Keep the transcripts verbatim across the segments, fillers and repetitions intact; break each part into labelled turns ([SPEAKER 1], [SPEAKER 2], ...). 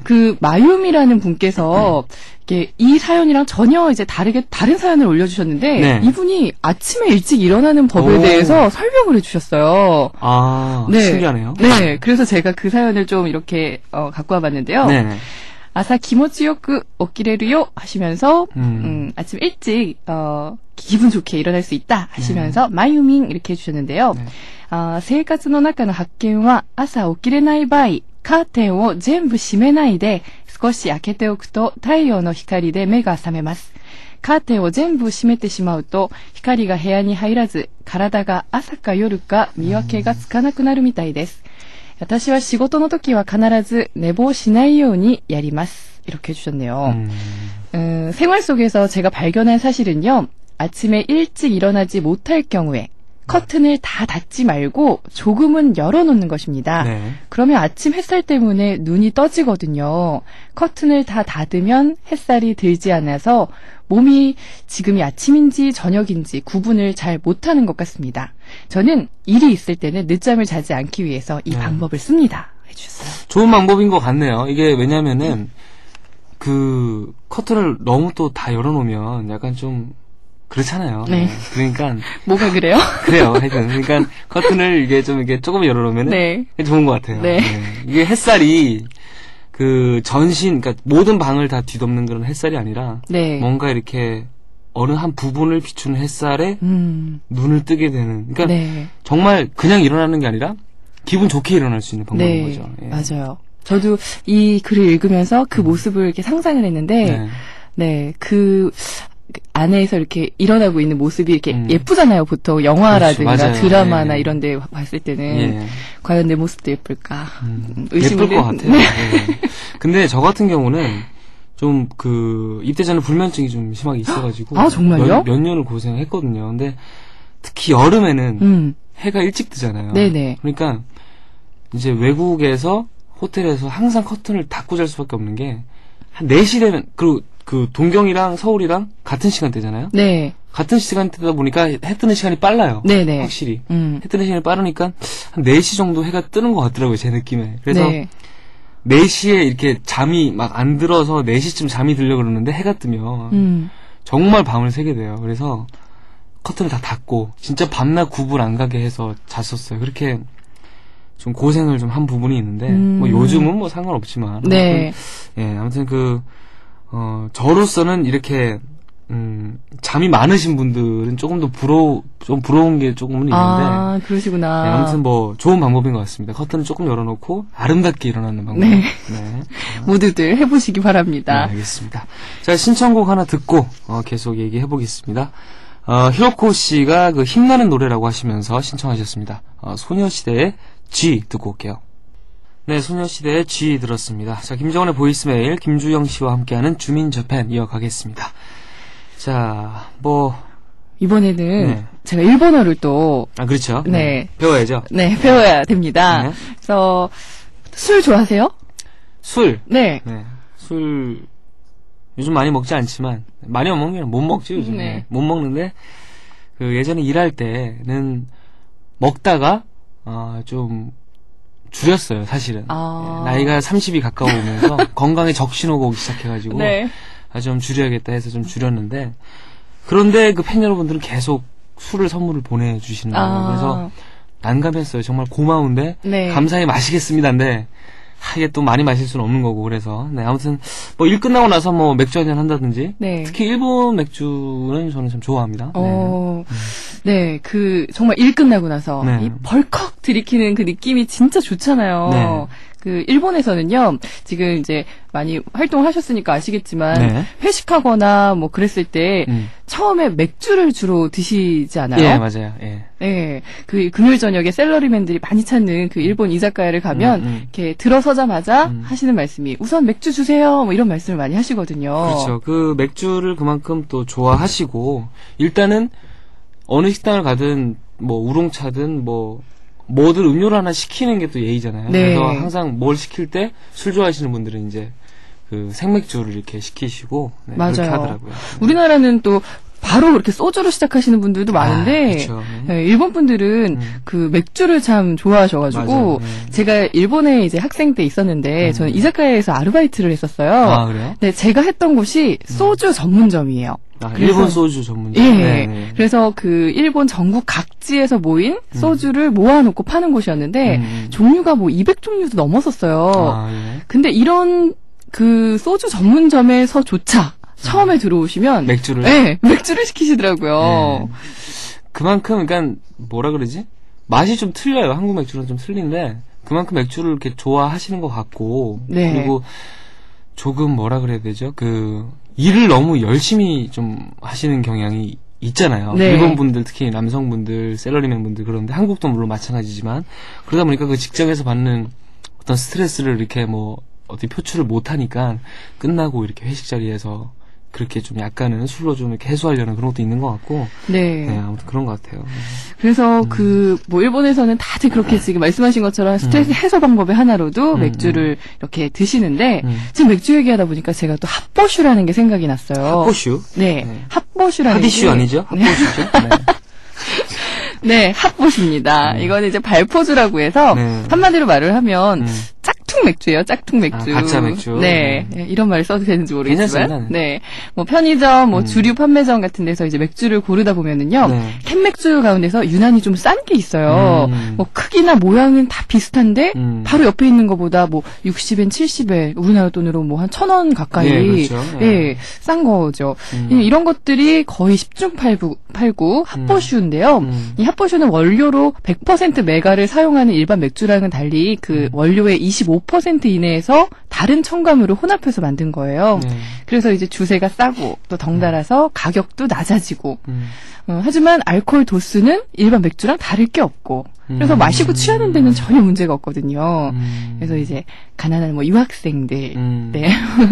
[SPEAKER 1] 그 마유미라는 분께서 이게 이 사연이랑 전혀 이제 다르게 다른 사연을 올려주셨는데
[SPEAKER 2] 네.
[SPEAKER 1] 이분이 아침에 일찍 일어나는 법에
[SPEAKER 2] 오.
[SPEAKER 1] 대해서 설명을 해주셨어요.
[SPEAKER 2] 아,
[SPEAKER 1] 네.
[SPEAKER 2] 신기하네요.
[SPEAKER 1] 네, 그래서 제가 그 사연을 좀 이렇게 어, 갖고 와봤는데요.
[SPEAKER 2] 네네.
[SPEAKER 1] 아사 기모치요쿠 오키레루요 하시면서
[SPEAKER 2] 음.
[SPEAKER 1] 음, 아침 일찍 어, 기분 좋게 일어날 수 있다 하시면서 네. 마유밍 이렇게 해주셨는데요. 네. 어, 生活の中の発見は朝起きれない場合、カーテンを全部閉めないで少し開けておくと太陽の光で目が覚めます。カーテンを全部閉めてしまうと光が部屋に入らず体が朝か夜か見分けがつかなくなるみたいです。私は仕事の時は必ず寝坊しないようにやります. 이렇게 해주셨네요. 음. 음, 생활 속에서 제가 발견한 사실은요. 아침에 일찍 일어나지 못할 경우에 커튼을 다 닫지 말고 조금은 열어놓는 것입니다. 네. 그러면 아침 햇살 때문에 눈이 떠지거든요. 커튼을 다 닫으면 햇살이 들지 않아서 몸이 지금이 아침인지 저녁인지 구분을 잘 못하는 것 같습니다. 저는 일이 있을 때는 늦잠을 자지 않기 위해서 이 네. 방법을 씁니다. 해주셨어요.
[SPEAKER 2] 좋은 방법인 것 같네요. 이게 왜냐면은 그 커튼을 너무 또 다 열어놓으면 약간 좀 그렇잖아요.
[SPEAKER 1] 네.
[SPEAKER 2] 그러니까
[SPEAKER 1] 뭐가 그래요?
[SPEAKER 2] 그래요. 하여튼 그러니까 커튼을 이게 좀 이게 조금 열어놓으면 네. 좋은 것 같아요.
[SPEAKER 1] 네.
[SPEAKER 2] 네. 이게 햇살이 그 전신, 그러니까 모든 방을 다 뒤덮는 그런 햇살이 아니라 네. 뭔가 이렇게 어느 한 부분을 비추는 햇살에 음. 눈을 뜨게 되는. 그러니까 네. 정말 그냥 일어나는 게 아니라 기분 좋게 일어날 수 있는 방법인
[SPEAKER 1] 네.
[SPEAKER 2] 거죠. 예.
[SPEAKER 1] 맞아요. 저도 이 글을 읽으면서 그 음. 모습을 이렇게 상상을 했는데, 네, 네 그. 안에서 이렇게 일어나고 있는 모습이 이렇게 음. 예쁘잖아요. 보통 영화라든가 그렇죠, 드라마나 예. 이런 데 봤을 때는 예. 과연 내 모습도 예쁠까
[SPEAKER 2] 음. 의심을 예쁠 것 같아요. 네. 네. 근데 저 같은 경우는 좀 그 입대 전에 불면증이 좀 심하게 있어가지고
[SPEAKER 1] 아 정말요?
[SPEAKER 2] 몇, 몇 년을 고생했거든요. 근데 특히 여름에는 음. 해가 일찍 뜨잖아요.
[SPEAKER 1] 네네.
[SPEAKER 2] 그러니까 이제 외국에서 호텔에서 항상 커튼을 닫고 잘 수밖에 없는 게 한 네 시 되면 그 그 동경이랑 서울이랑 같은 시간대잖아요. 네. 같은 시간대다 보니까 해 뜨는 시간이 빨라요. 네네. 확실히. 음. 해 뜨는 시간이 빠르니까 한 네 시 정도 해가 뜨는 것 같더라고요. 제 느낌에. 그래서 네. 네 시에 이렇게 잠이 막 안 들어서 네 시쯤 잠이 들려고 그러는데 해가 뜨면 음. 정말 밤을 새게 돼요. 그래서 커튼을 다 닫고 진짜 밤낮 구분 안 가게 해서 잤었어요. 그렇게 좀 고생을 좀 한 부분이 있는데 음. 뭐 요즘은 뭐 상관없지만
[SPEAKER 1] 네.
[SPEAKER 2] 아무튼, 예, 아무튼 그 어, 저로서는 이렇게, 음, 잠이 많으신 분들은 조금 더 부러워, 좀 부러운 게 조금은 있는데.
[SPEAKER 1] 아, 그러시구나.
[SPEAKER 2] 네, 아무튼 뭐, 좋은 방법인 것 같습니다. 커튼을 조금 열어놓고, 아름답게 일어나는 방법.
[SPEAKER 1] 네. 네. 모두들 해보시기 바랍니다.
[SPEAKER 2] 네, 알겠습니다. 자, 신청곡 하나 듣고, 어, 계속 얘기해보겠습니다. 어, 히로코 씨가 그 힘나는 노래라고 하시면서 신청하셨습니다. 어, 소녀시대의 G 듣고 올게요. 네, 소녀시대의 G 들었습니다. 자, 김정원의 보이스메일, 김주영 씨와 함께하는 주민저팬 이어가겠습니다. 자, 뭐.
[SPEAKER 1] 이번에는 네. 제가 일본어를 또.
[SPEAKER 2] 아, 그렇죠.
[SPEAKER 1] 네.
[SPEAKER 2] 네. 배워야죠.
[SPEAKER 1] 네, 배워야 됩니다. 네. 그래서, 술 좋아하세요?
[SPEAKER 2] 술?
[SPEAKER 1] 네.
[SPEAKER 2] 네. 술, 요즘 많이 먹지 않지만, 많이 못 먹는 게 못 먹지, 요즘. 네. 못 먹는데, 그 예전에 일할 때는 먹다가, 어, 좀, 줄였어요, 사실은. 아. 네, 나이가 삼십이 가까워오면서 건강에 적신호가 오기 시작해가지고 네. 아, 좀 줄여야겠다 해서 좀 줄였는데 그런데 그 팬 여러분들은 계속 술을 선물을 보내주시는 거예요. 아. 그래서 난감했어요. 정말 고마운데 네. 감사히 마시겠습니다인데 하, 이게 또 많이 마실 수는 없는 거고 그래서 네 아무튼 뭐 일 끝나고 나서 뭐 맥주 한잔 한다든지 네. 특히 일본 맥주는 저는 참 좋아합니다.
[SPEAKER 1] 어, 네. 네, 그 정말 일 끝나고 나서 네. 이 벌컥 들이키는 그 느낌이 진짜 좋잖아요. 네. 그 일본에서는요 지금 이제 많이 활동하셨으니까 아시겠지만 네. 회식하거나 뭐 그랬을 때 음. 처음에 맥주를 주로 드시지 않아요?
[SPEAKER 2] 예 맞아요. 예.
[SPEAKER 1] 네, 그 금요일 저녁에 샐러리맨들이 많이 찾는 그 일본 이자카야를 가면 음, 음. 이렇게 들어서자마자 음. 하시는 말씀이 우선 맥주 주세요 뭐 이런 말씀을 많이 하시거든요.
[SPEAKER 2] 그렇죠. 그 맥주를 그만큼 또 좋아하시고 일단은 어느 식당을 가든 뭐 우롱차든 뭐 뭐든 음료를 하나 시키는 게 또 예의잖아요. 네. 그래서 항상 뭘 시킬 때 술 좋아하시는 분들은 이제 그 생맥주를 이렇게 시키시고 네,
[SPEAKER 1] 맞아요.
[SPEAKER 2] 그렇게 하더라고요.
[SPEAKER 1] 우리나라는 또 바로 그렇게 소주로 시작하시는 분들도 많은데,
[SPEAKER 2] 아, 그렇죠.
[SPEAKER 1] 네, 일본 분들은 음. 그 맥주를 참 좋아하셔가지고, 네. 제가 일본에 이제 학생 때 있었는데, 음. 저는 이자카야에서 아르바이트를 했었어요.
[SPEAKER 2] 아, 그래요?
[SPEAKER 1] 네, 제가 했던 곳이 소주 전문점이에요.
[SPEAKER 2] 아, 일본 소주 전문점?
[SPEAKER 1] 예. 네네. 그래서 그 일본 전국 각지에서 모인 소주를 음. 모아놓고 파는 곳이었는데, 음. 종류가 뭐 이백 종류도 넘었었어요. 아, 예. 근데 이런 그 소주 전문점에서조차 처음에 들어오시면
[SPEAKER 2] 맥주를
[SPEAKER 1] 네, 맥주를 시키시더라고요.
[SPEAKER 2] 네. 그만큼 그러니까 뭐라 그러지? 맛이 좀 틀려요. 한국 맥주는 좀 틀린데 그만큼 맥주를 이렇게 좋아하시는 것 같고 네. 그리고 조금 뭐라 그래야 되죠? 그 일을 너무 열심히 좀 하시는 경향이 있잖아요. 네. 일본 분들 특히 남성분들, 샐러리맨 분들 그런데 한국도 물론 마찬가지지만 그러다 보니까 그 직장에서 받는 어떤 스트레스를 이렇게 뭐 어떻게 표출을 못 하니까 끝나고 이렇게 회식 자리에서 그렇게 좀 약간은 술로 좀 이렇게 해소하려는 그런 것도 있는 것 같고. 네. 네 아무튼 그런 것 같아요.
[SPEAKER 1] 그래서 음. 그, 뭐, 일본에서는 다들 그렇게 지금 말씀하신 것처럼 스트레스 음. 해소 방법의 하나로도 음. 맥주를 이렇게 드시는데, 음. 지금 맥주 얘기하다 보니까 제가 또 핫보슈라는 게 생각이 났어요.
[SPEAKER 2] 핫보슈?
[SPEAKER 1] 네. 네. 핫보슈라는
[SPEAKER 2] 게. 핫이슈 아니죠? 핫보슈죠? 네.
[SPEAKER 1] 네, 핫보슈입니다. 음. 이건 이제 발포주라고 해서, 네. 한마디로 말을 하면, 음. 짝퉁 맥주예요, 짝퉁 맥주.
[SPEAKER 2] 아, 가짜 맥주.
[SPEAKER 1] 네, 네. 이런 말 써도 되는지 모르겠지만.
[SPEAKER 2] 괜찮습니다.
[SPEAKER 1] 네. 뭐 편의점, 뭐 음. 주류 판매점 같은 데서 이제 맥주를 고르다 보면은요. 네. 캔 맥주 가운데서 유난히 좀 싼 게 있어요. 음. 뭐 크기나 모양은 다 비슷한데 음. 바로 옆에 있는 것보다 뭐 육십 엔, 칠십 엔, 우리나라 돈으로 뭐 한 천 원 가까이
[SPEAKER 2] 네, 그렇죠. 네.
[SPEAKER 1] 네, 싼 거죠. 음. 이런 것들이 거의 십중팔구 팔구 핫보슈인데요. 음. 이 핫보슈는 원료로 백 퍼센트 메가를 사용하는 일반 맥주랑은 달리 그 음. 원료의 이십오 퍼센트 이내에서 다른 첨가물을 혼합해서 만든 거예요. 네. 그래서 이제 주세가 싸고 또 덩달아서 음. 가격도 낮아지고 음. 어, 하지만 알코올 도수는 일반 맥주랑 다를 게 없고 그래서 음. 마시고 취하는 데는 전혀 문제가 없거든요. 음. 그래서 이제 가난한 뭐 유학생들 음. 네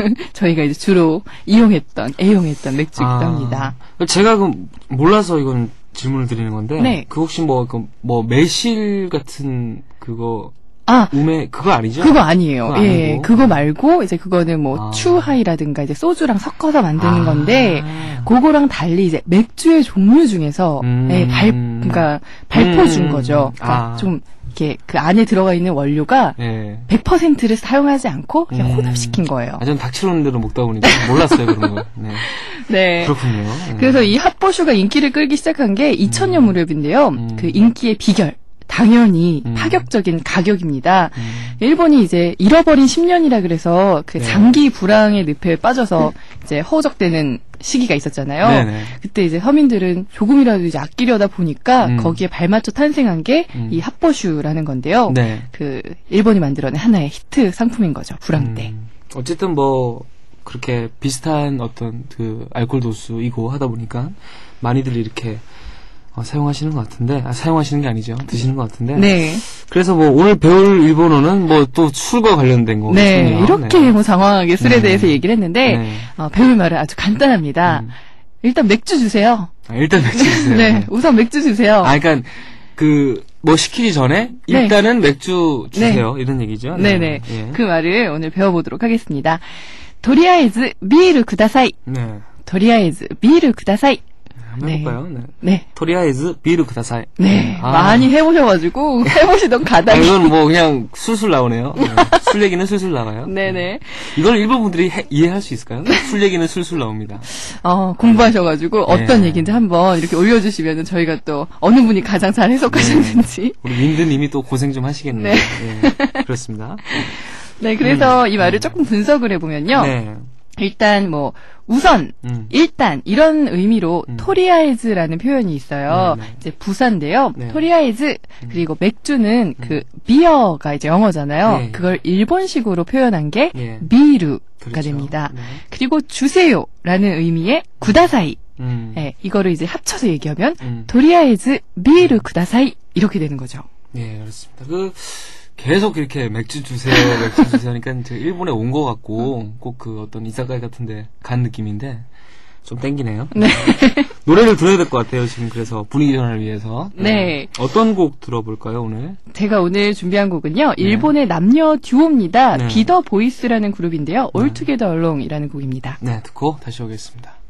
[SPEAKER 1] 저희가 이제 주로 이용했던 애용했던 맥주이기도 아. 합니다.
[SPEAKER 2] 제가 그 몰라서 이건 질문을 드리는 건데 네. 그 혹시 뭐 그 뭐 매실 같은 그거
[SPEAKER 1] 아,
[SPEAKER 2] 우메 그거 아니죠?
[SPEAKER 1] 그거 아니에요. 그거 예, 아니고. 그거 말고 이제 그거는 뭐 아. 추하이라든가 이제 소주랑 섞어서 만드는 아. 건데 그거랑 달리 이제 맥주의 종류 중에서 음. 예, 발 그러니까 발포준 음. 거죠. 그러니까 아. 좀 이렇게 그 안에 들어가 있는 원료가 예. 백 퍼센트를 사용하지 않고 그냥 음. 혼합시킨 거예요.
[SPEAKER 2] 아, 전 닥치는 대로 먹다 보니까 몰랐어요 그런 거. 네.
[SPEAKER 1] 네.
[SPEAKER 2] 그렇군요. 네.
[SPEAKER 1] 그래서 이 핫보슈가 인기를 끌기 시작한 게 이천 년 무렵인데요. 음. 그 인기의 비결. 당연히 음. 파격적인 가격입니다. 음. 일본이 이제 잃어버린 십 년이라 그래서 그 장기 불황의 늪에 빠져서 이제 허우적대는 시기가 있었잖아요. 네네. 그때 이제 서민들은 조금이라도 이제 아끼려다 보니까 음. 거기에 발맞춰 탄생한 게 이 음. 핫보슈라는 건데요. 네. 그 일본이 만들어낸 하나의 히트 상품인 거죠. 불황 때.
[SPEAKER 2] 음. 어쨌든 뭐 그렇게 비슷한 어떤 그 알코올 도수이고 하다 보니까 많이들 이렇게 어, 사용하시는 것 같은데, 아, 사용하시는 게 아니죠. 드시는 것 같은데. 네. 그래서 뭐 오늘 배울 일본어는 뭐 또 술과 관련된 거거든요.
[SPEAKER 1] 네. 이렇게 네. 뭐 장황하게 술에 네. 대해서 얘기를 했는데, 네. 어, 배울 말은 아주 간단합니다. 음. 일단 맥주 주세요.
[SPEAKER 2] 아, 일단 맥주 주세요.
[SPEAKER 1] 네. 우선 맥주 주세요.
[SPEAKER 2] 아, 그러니까 그, 뭐 시키기 전에 일단은 네. 맥주 주세요. 네. 이런 얘기죠.
[SPEAKER 1] 네네. 네. 네. 그 말을 오늘 배워보도록 하겠습니다. 도리아에즈 비ール ください. 네. 도리아에즈 비ール ください.
[SPEAKER 2] 한번 해볼까요? 네. 네. 토리아에즈 비ール ください.
[SPEAKER 1] 네. 아. 많이 해보셔가지고, 해보시던 가닥이.
[SPEAKER 2] 아, 이건 뭐 그냥 술술 나오네요. 네. 술 얘기는 술술 나와요. 네네. 이걸 일본 분들이 해, 이해할 수 있을까요? 술 얘기는 술술 나옵니다.
[SPEAKER 1] 어, 공부하셔가지고 네. 어떤 얘기인지 한번 이렇게 올려주시면 저희가 또 어느 분이 가장 잘 해석하셨는지. 네.
[SPEAKER 2] 우리 윈드님이 또 고생 좀 하시겠네요. 네. 네. 그렇습니다.
[SPEAKER 1] 네, 그래서 음. 이 말을 조금 분석을 해보면요. 네. 일단 뭐 우선 음. 일단 이런 의미로 음. 토리아에즈라는 표현이 있어요. 네, 네. 이제 부사인데요. 네. 토리아에즈 그리고 맥주는 음. 그 비어가 이제 영어잖아요. 네. 그걸 일본식으로 표현한 게 네. 비루가 그렇죠. 됩니다. 네. 그리고 주세요라는 의미의 구다사이. 음. 네, 이거를 이제 합쳐서 얘기하면 음. 토리아에즈 비루 구다사이 이렇게 되는 거죠.
[SPEAKER 2] 네, 그렇습니다. 그 계속 이렇게 맥주 주세요, 맥주 주세요 하니까 제가 일본에 온 것 같고 꼭 그 어떤 이사카이 같은데 간 느낌인데 좀 땡기네요. 네. 노래를 들어야 될 것 같아요, 지금. 그래서 분위기 전환을 위해서. 네. 어떤 곡 들어볼까요, 오늘?
[SPEAKER 1] 제가 오늘 준비한 곡은요, 네. 일본의 남녀 듀오입니다. 네. 비더 보이스라는 그룹인데요, All Together Along이라는 곡입니다.
[SPEAKER 2] 네, 듣고 다시 오겠습니다.